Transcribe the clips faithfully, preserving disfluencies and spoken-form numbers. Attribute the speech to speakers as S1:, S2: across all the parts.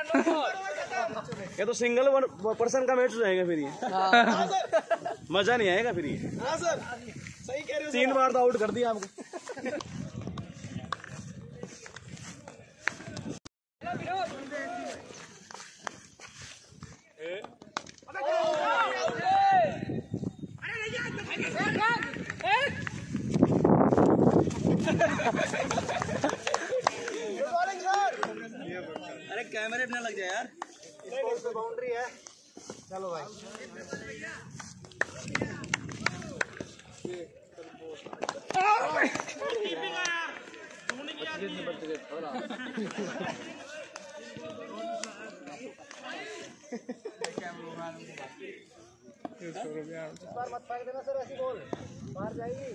S1: ये तो single one person का मैच हो जाएगा फिर ये। मजा नहीं आएगा फिर ये। हाँ सर सही कह रहे हो। तीन बार तो आउट कर दिया आपको।
S2: अरे कैमरे पे ना लग जाए यार।
S1: बाउंड्री है। चलो भाई। मत फेंक देना सर, ऐसी बॉल बाहर जाएगी।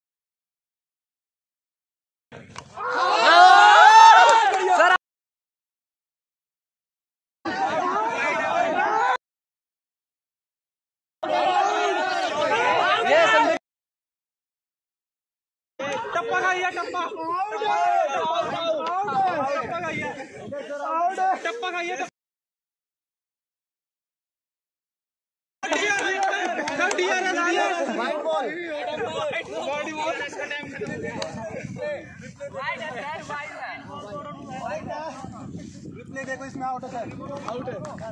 S2: टप्पा खाइए टप्पा टप्पा खाइए
S1: रिप्ले देखो, इसमें आउट है सर, आउट है।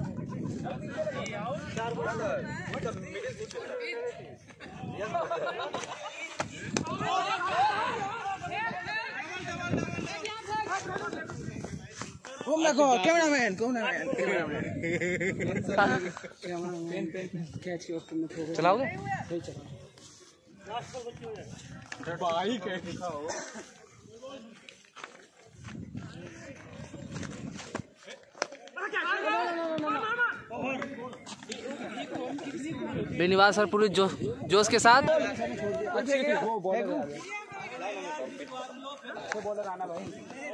S2: घूम रखो कैमरामैन कैमरामैन कैमरामैन कैच के वक्त में चलाओगे
S1: भाई कैसे खाओ।
S2: बेनीवाल सर पूरे जो, जोश के साथ।
S1: बॉलर आना भाई।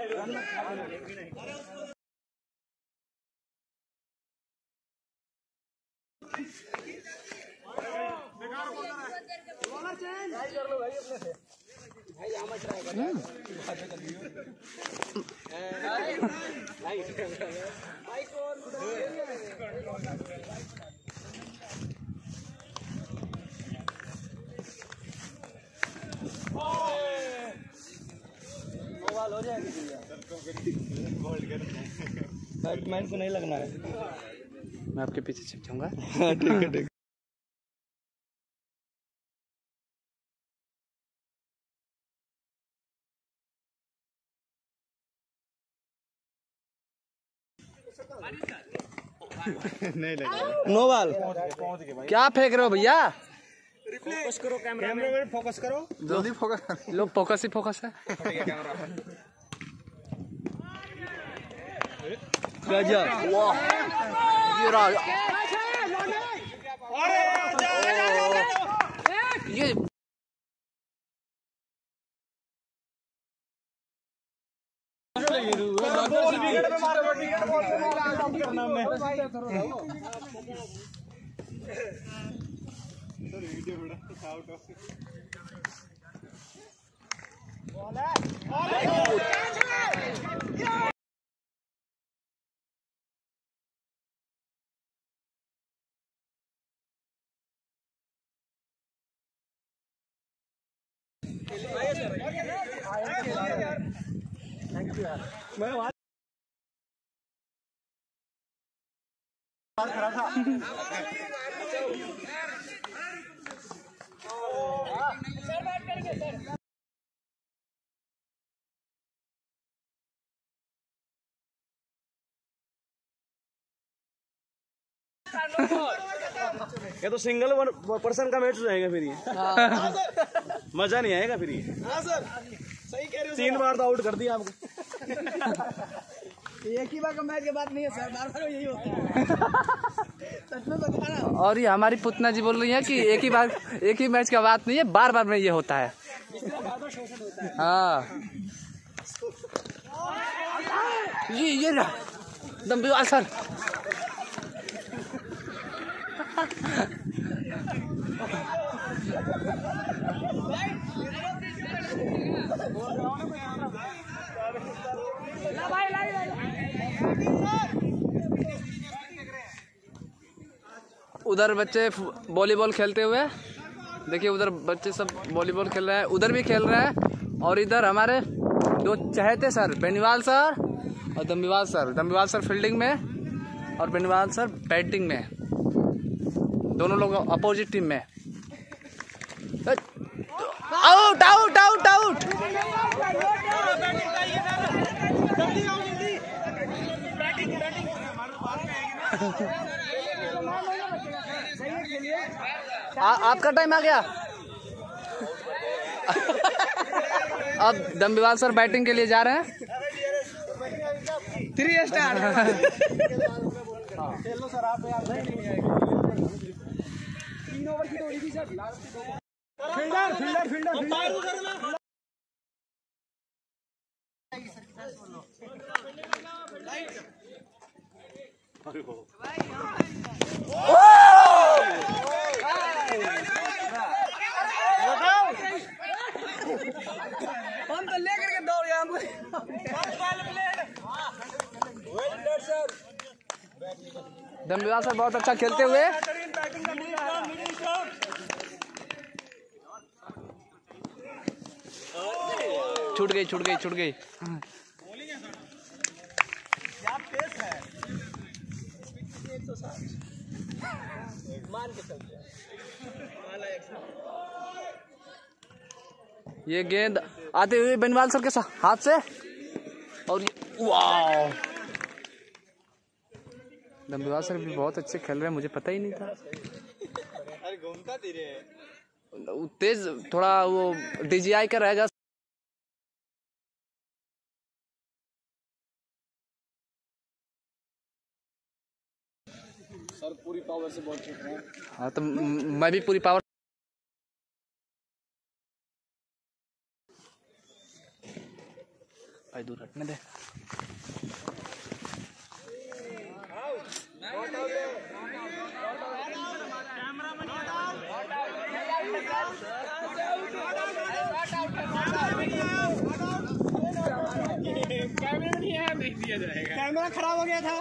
S1: हो जाएगी बैट्समैन को नहीं लगना है।
S2: मैं आपके पीछे छिप जाऊंगा।
S1: ठीक है ठीक। नहीं लगा।
S2: No ball. क्या फेंक रहे हो भैया?
S1: फोकस करो कैमरा में, फोकस करो
S2: जल्दी फोकस। लो फोकस ही फोकस है। गजब वाह ये रहा ये
S1: वीडियो बड़ा आउट ऑफ थैंक यू यार। मैं वहां खड़ा था। सर बात करेंगे सर। ये तो सिंगल वन पर्सन का मैच हो जाएगा फिर ये। मजा नहीं आएगा फिर ये। हाँ सर सही कह रहे हो। तीन बार तो आउट कर दिया आपको। एक ही बार का मैच के बाद नहीं है सर, बार बार यही होता है। सच में बताना।
S2: और ये हमारी पुतना जी बोल रही है कि एक ही बार एक ही मैच का बात नहीं है, बार बार में ये होता है। हाँ ये ये ना दम्बीवाल सर। भाई उधर बच्चे वॉलीबॉल खेलते हुए, देखिए उधर बच्चे सब वॉलीबॉल खेल रहे हैं, उधर भी खेल रहे हैं। और इधर हमारे दो चहेते सर, बेनीवाल सर और Dambiwal sir. Dambiwal sir fielding में और बेनीवाल सर बैटिंग में, दोनों लोग अपोजिट टीम में। Out out out out. आ, आपका टाइम आ गया। अब दम्बीवाल सर बैटिंग के लिए जा रहे हैं।
S1: Three star. सर आप तीन ओवर की दौड़ी थी sir. Fielder fielder fielder fielder. हम तो लेकर के दौड़ गए।
S2: दम्बीवाल सर बहुत अच्छा खेलते हुए। छूट गई छूट गई छूट गई। ये गेंद आते हुए बेनीवाल सर के हाथ से, और वाह, दम्बीवाल सर भी बहुत अच्छे खेल रहे हैं, मुझे पता ही नहीं था।
S1: अरे घूमता धीरे
S2: तेज थोड़ा वो डीजीआई का रहेगा
S1: सर। पूरी पावर से बॉल फेंक रहे हैं।
S2: हाँ तो मैं भी पूरी पावर। भाई दूर हटने दे।
S1: कैमरा नहीं है, देख दिया जाएगा। कैमरा खराब हो गया था।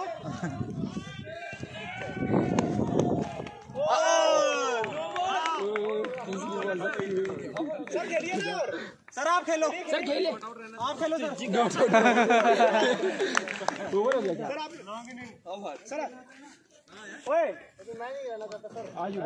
S1: सर खेलिए सर। सर आप खेलो। सर खेलिए। आप खेलो सर। सर आप। सर ओए मैं नहीं रहना चाहता सर।